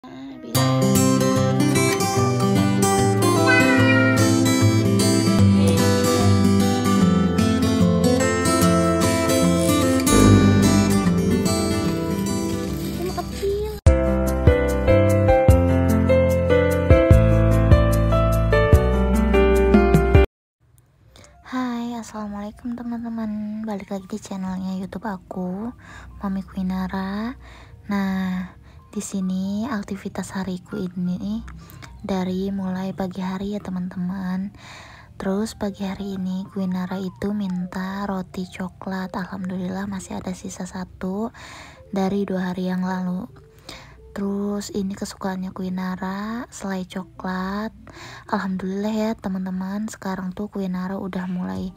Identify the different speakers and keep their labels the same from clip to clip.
Speaker 1: Hai, assalamualaikum teman-teman. Balik lagi di channelnya YouTube aku, Mami Quinara. Nah, di sini aktivitas hariku ini dari mulai pagi hari ya teman-teman. Terus pagi hari ini Quinara itu minta roti coklat. Alhamdulillah masih ada sisa satu dari 2 hari yang lalu. Terus ini kesukaannya Quinara, selai coklat. Alhamdulillah ya teman-teman, sekarang tuh Quinara udah mulai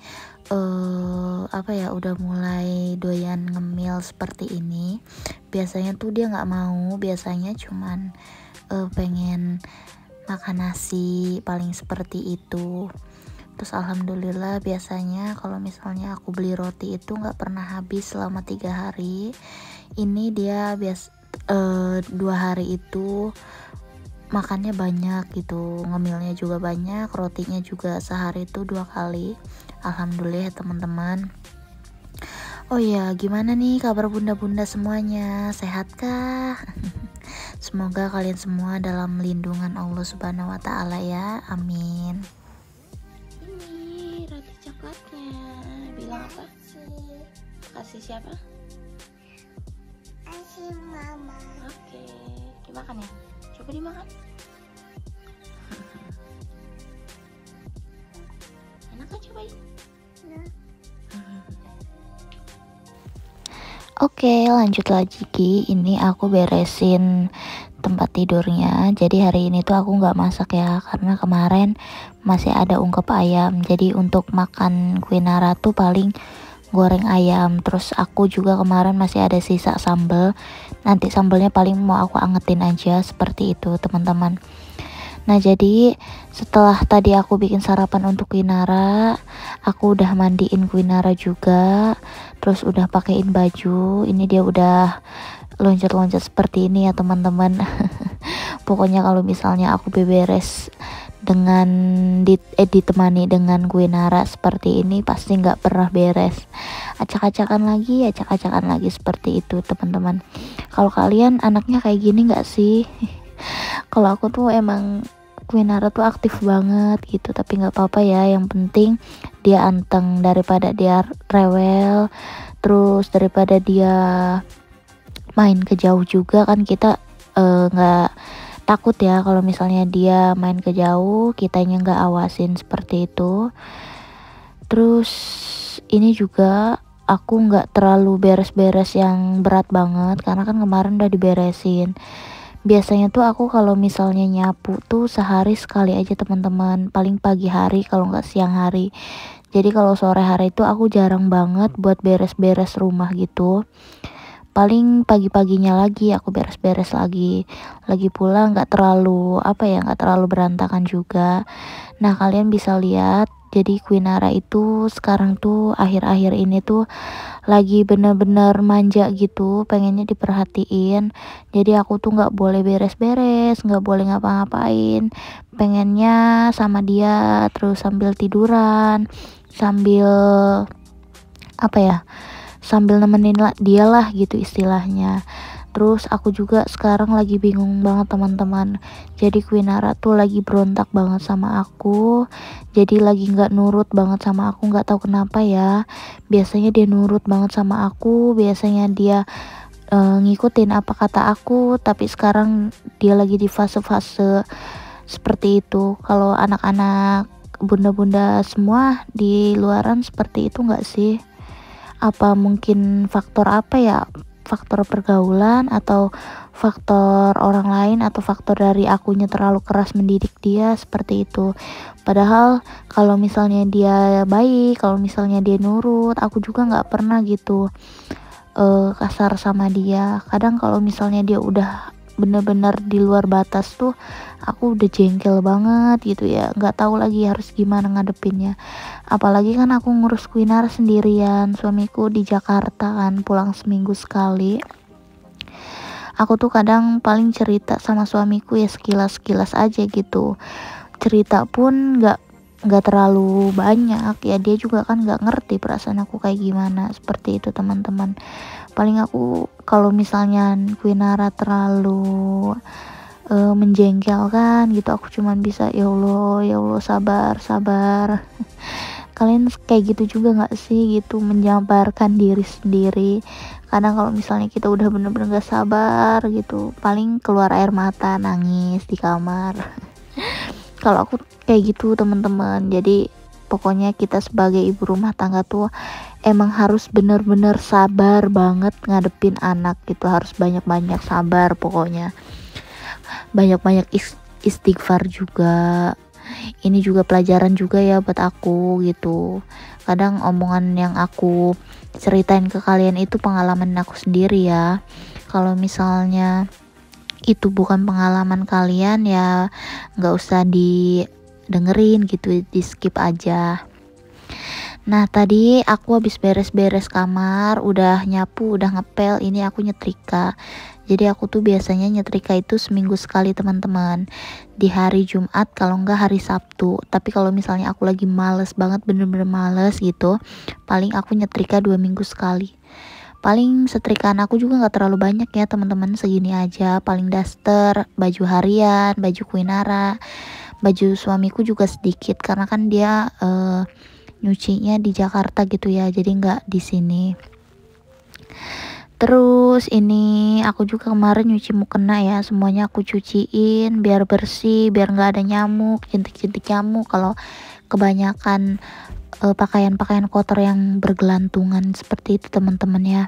Speaker 1: udah mulai doyan ngemil seperti ini. Biasanya tuh dia nggak mau, biasanya cuman pengen makan nasi, paling seperti itu. Terus alhamdulillah biasanya kalau misalnya aku beli roti itu nggak pernah habis selama 3 hari. Ini dia 2 hari itu makannya banyak gitu, ngemilnya juga banyak, rotinya juga sehari itu 2 kali. Alhamdulillah ya teman-teman. Oh ya, gimana nih kabar bunda-bunda semuanya, sehat kah? Semoga kalian semua dalam lindungan Allah Subhanahu wa Ta'ala ya, amin. Ini roti coklatnya, bilang apa? Kasih siapa?
Speaker 2: Kasih mama.
Speaker 1: Oke, dimakan ya? Coba dimakan. Enak kan, cobain?
Speaker 2: Nah.
Speaker 1: Oke, lanjut lagi. Ini aku beresin tempat tidurnya. Jadi hari ini tuh aku nggak masak ya, karena kemarin masih ada ungkep ayam. Jadi untuk makan Quinara tuh paling goreng ayam. Terus aku juga kemarin masih ada sisa sambal. Nanti sambalnya paling mau aku angetin aja, seperti itu teman-teman. Nah, jadi setelah tadi aku bikin sarapan untuk Quinara, aku udah mandiin Quinara juga, terus udah pakein baju. Ini dia udah loncat-loncat seperti ini ya teman-teman. Pokoknya kalau misalnya aku beberes dengan ditemani dengan Quinara seperti ini, pasti nggak pernah beres. Acak-acakan lagi seperti itu teman-teman. Kalau kalian anaknya kayak gini nggak sih? Kalau aku tuh emang Quinara tuh aktif banget gitu, tapi nggak apa-apa ya, yang penting dia anteng daripada dia rewel. Terus daripada dia main ke jauh juga kan, kita nggak takut ya kalau misalnya dia main ke jauh, kitanya nggak awasin seperti itu. Terus ini juga aku nggak terlalu beres-beres yang berat banget, karena kan kemarin udah diberesin. Biasanya tuh aku kalau misalnya nyapu tuh sehari sekali aja teman-teman, paling pagi hari kalau nggak siang hari. Jadi kalau sore hari itu aku jarang banget buat beres-beres rumah gitu. Paling pagi-paginya lagi aku beres-beres lagi. Lagi pula nggak terlalu nggak terlalu berantakan juga. Nah, kalian bisa lihat, jadi Quinara itu sekarang tuh akhir-akhir ini tuh lagi bener-bener manja gitu, pengennya diperhatiin. Jadi aku tuh nggak boleh beres-beres, nggak boleh ngapa-ngapain, pengennya sama dia terus sambil tiduran, sambil sambil nemenin dia lah gitu istilahnya. Terus aku juga sekarang lagi bingung banget teman-teman. Jadi Quinara tuh lagi berontak banget sama aku. Jadi lagi nggak nurut banget sama aku, nggak tahu kenapa ya. Biasanya dia nurut banget sama aku, biasanya dia ngikutin apa kata aku. Tapi sekarang dia lagi di fase-fase seperti itu. Kalau anak-anak bunda-bunda semua di luaran seperti itu nggak sih? Apa mungkin faktor faktor pergaulan, atau faktor orang lain, atau faktor dari akunya terlalu keras mendidik dia seperti itu. Padahal kalau misalnya dia baik, kalau misalnya dia nurut, aku juga nggak pernah gitu kasar sama dia. Kadang kalau misalnya dia udah bener-bener di luar batas tuh aku udah jengkel banget gitu ya, nggak tahu lagi harus gimana ngadepinnya. Apalagi kan aku ngurus Quinara sendirian, suamiku di Jakarta kan, pulang seminggu sekali. Aku tuh kadang paling cerita sama suamiku ya sekilas-sekilas aja gitu. Cerita pun nggak terlalu banyak ya, dia juga kan nggak ngerti perasaan aku kayak gimana, seperti itu teman-teman. Paling aku kalau misalnya Quinara terlalu menjengkelkan gitu, aku cuman bisa ya Allah sabar sabar. Kalian kayak gitu juga nggak sih gitu, menjabarkan diri sendiri? Kadang kalau misalnya kita udah bener-bener gak sabar gitu, paling keluar air mata, nangis di kamar. Kalau aku kayak gitu teman-teman. Jadi pokoknya kita sebagai ibu rumah tangga tuh emang harus bener-bener sabar banget ngadepin anak gitu, harus banyak-banyak sabar pokoknya, banyak-banyak istighfar juga. Ini juga pelajaran juga ya buat aku gitu. Kadang omongan yang aku ceritain ke kalian itu pengalaman aku sendiri ya. Kalau misalnya itu bukan pengalaman kalian ya nggak usah didengerin gitu, di skip aja. Nah tadi aku habis beres-beres kamar, udah nyapu, udah ngepel, ini aku nyetrika. Jadi aku tuh biasanya nyetrika itu seminggu sekali teman-teman, di hari Jumat kalau enggak hari Sabtu. Tapi kalau misalnya aku lagi males banget, bener-bener males gitu, paling aku nyetrika 2 minggu sekali. Paling setrikaan aku juga nggak terlalu banyak ya teman-teman, segini aja. Paling daster, baju harian, baju Quinara, baju suamiku juga sedikit karena kan dia nyucinya di Jakarta gitu ya, jadi nggak di sini. Terus ini aku juga kemarin nyuci mukena ya, semuanya aku cuciin biar bersih, biar nggak ada nyamuk, jentik-jentik nyamuk kalau kebanyakan pakaian-pakaian kotor yang bergelantungan seperti itu teman-teman ya.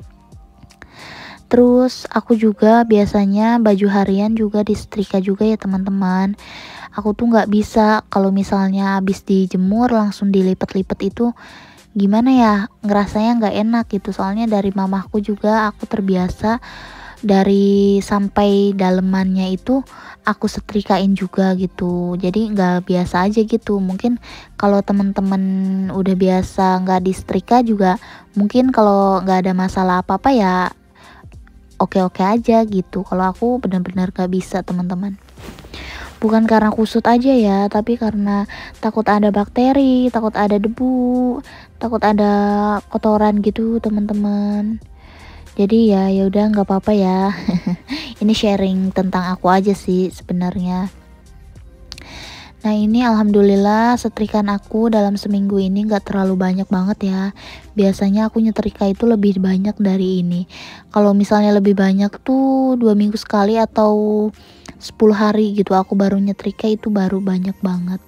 Speaker 1: Terus aku juga biasanya baju harian juga disetrika juga ya teman-teman. Aku tuh nggak bisa kalau misalnya habis dijemur langsung dilipat-lipat, itu gimana ya, ngerasanya nggak enak gitu. Soalnya dari mamahku juga aku terbiasa dari sampai dalemannya itu aku setrikain juga gitu, jadi nggak biasa aja gitu. Mungkin kalau teman-teman udah biasa nggak disetrika juga, mungkin kalau nggak ada masalah apa-apa ya oke-oke aja gitu. Kalau aku benar-benar gak bisa teman-teman, bukan karena kusut aja ya, tapi karena takut ada bakteri, takut ada debu, takut ada kotoran gitu teman-teman. Jadi ya udah nggak apa-apa ya. Ini sharing tentang aku aja sih sebenarnya. Nah ini alhamdulillah setrikaan aku dalam seminggu ini nggak terlalu banyak banget ya. Biasanya aku nyetrika itu lebih banyak dari ini. Kalau misalnya lebih banyak tuh 2 minggu sekali atau 10 hari gitu aku baru nyetrika, itu baru banyak banget.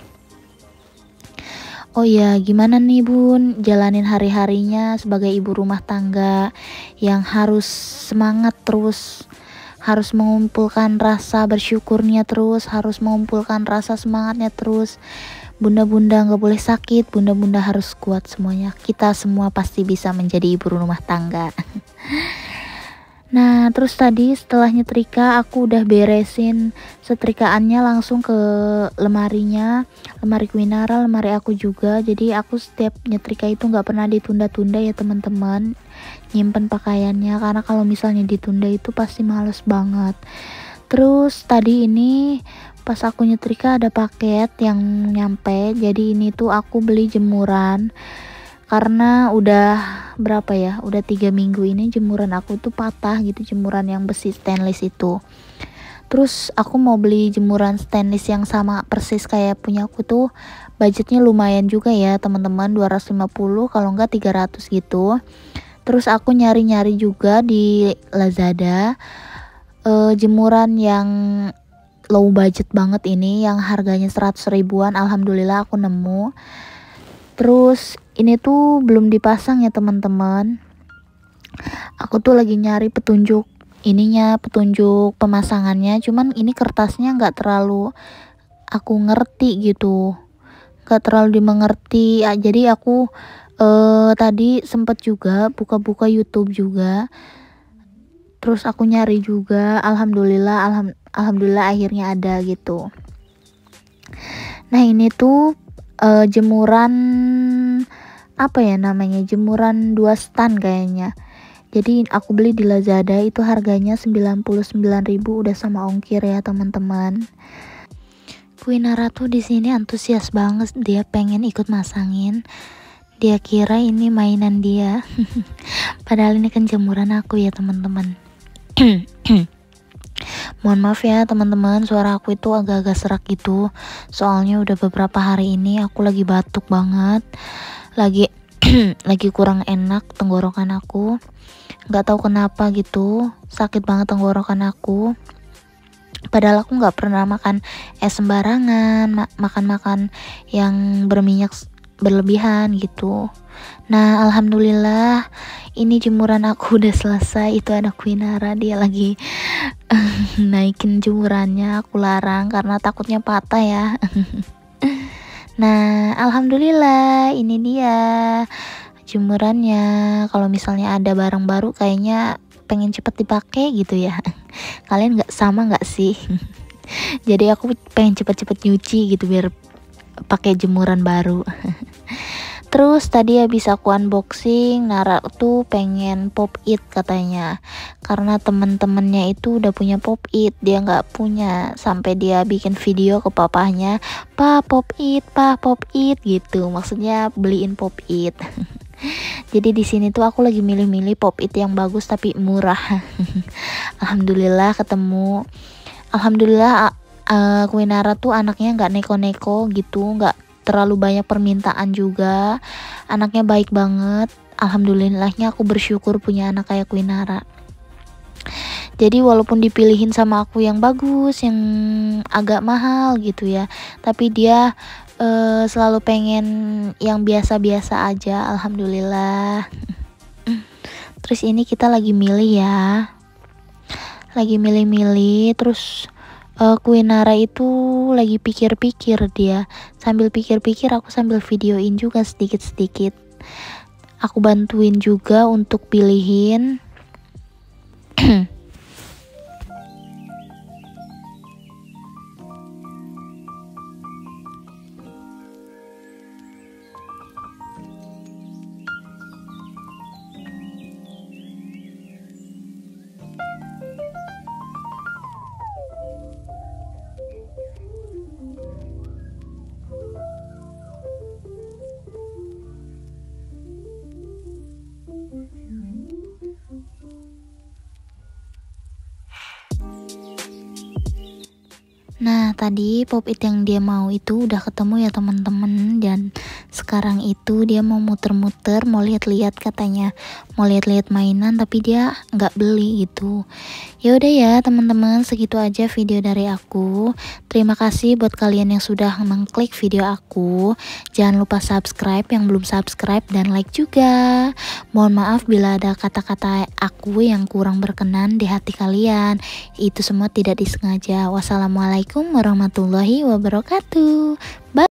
Speaker 1: Oh ya, gimana nih Bun jalanin hari-harinya sebagai ibu rumah tangga yang harus semangat terus, harus mengumpulkan rasa bersyukurnya terus, harus mengumpulkan rasa semangatnya terus. Bunda-bunda gak boleh sakit, bunda-bunda harus kuat semuanya. Kita semua pasti bisa menjadi ibu rumah tangga. Nah terus tadi setelah nyetrika aku udah beresin setrikaannya langsung ke lemarinya, lemari Quinara, lemari aku juga. Jadi aku setiap nyetrika itu nggak pernah ditunda-tunda ya teman-teman, nyimpen pakaiannya, karena kalau misalnya ditunda itu pasti males banget. Terus tadi ini pas aku nyetrika ada paket yang nyampe, jadi ini tuh aku beli jemuran. Karena udah berapa ya, udah 3 minggu ini jemuran aku tuh patah gitu, jemuran yang besi stainless itu. Terus aku mau beli jemuran stainless yang sama persis kayak punya aku tuh, budgetnya lumayan juga ya teman-teman, 250 kalau enggak 300 gitu. Terus aku nyari-nyari juga di Lazada jemuran yang low budget banget ini, yang harganya 100 ribuan. Alhamdulillah aku nemu. Terus ini tuh belum dipasang ya teman-teman. Aku tuh lagi nyari petunjuk ininya, petunjuk pemasangannya. Cuman ini kertasnya nggak terlalu aku ngerti gitu, nggak terlalu dimengerti. Jadi aku tadi sempet juga buka-buka YouTube juga. Terus aku nyari juga. Alhamdulillah akhirnya ada gitu. Nah ini tuh jemuran apa ya namanya, jemuran 2 stand kayaknya. Jadi aku beli di Lazada itu harganya 99.000 udah sama ongkir ya teman-teman. Kuinara tuh di sini antusias banget, dia pengen ikut masangin. Dia kira ini mainan dia. Padahal ini kan jemuran aku ya teman-teman. Mohon maaf ya teman-teman, suara aku itu agak-agak serak gitu. Soalnya udah beberapa hari ini aku lagi batuk banget. Lagi lagi kurang enak tenggorokan aku. Nggak tahu kenapa gitu, sakit banget tenggorokan aku. Padahal aku nggak pernah makan es sembarangan, makan-makan yang berminyak berlebihan gitu. Nah, alhamdulillah ini jemuran aku udah selesai. Itu ada Kuinara, dia lagi naikin jemurannya. Aku larang karena takutnya patah ya. Nah, alhamdulillah ini dia jemurannya. Kalau misalnya ada barang baru kayaknya pengen cepet dipakai gitu ya. Kalian nggak sih? Jadi aku pengen cepet-cepet nyuci gitu biar pakai jemuran baru. Terus tadi habis aku unboxing, Nara tuh pengen pop it katanya. Karena temen-temennya itu udah punya pop it, dia nggak punya. Sampai dia bikin video ke papahnya, "Pa, pop it" gitu. Maksudnya beliin pop it. Jadi di sini tuh aku lagi milih-milih pop it yang bagus tapi murah. Alhamdulillah ketemu. Alhamdulillah Kuinara tuh anaknya nggak neko-neko gitu, nggak terlalu banyak permintaan juga. Anaknya baik banget. Alhamdulillahnya aku bersyukur punya anak kayak Kuinara. Jadi walaupun dipilihin sama aku yang bagus, yang agak mahal gitu ya, tapi dia selalu pengen yang biasa-biasa aja. Alhamdulillah. Terus ini kita lagi milih ya, lagi milih-milih. Terus Kuinara itu lagi pikir-pikir, dia sambil pikir-pikir aku sambil videoin juga sedikit-sedikit. Aku bantuin juga untuk pilihin. Nah, tadi pop it yang dia mau itu udah ketemu ya teman-teman, dan sekarang itu dia mau muter-muter, mau lihat-lihat katanya, mau lihat-lihat mainan tapi dia nggak beli gitu. Ya udah ya teman-teman, segitu aja video dari aku. Terima kasih buat kalian yang sudah mengklik video aku. Jangan lupa subscribe yang belum subscribe dan like juga. Mohon maaf bila ada kata-kata aku yang kurang berkenan di hati kalian. Itu semua tidak disengaja. Wassalamualaikum warahmatullahi wabarakatuh. Bye.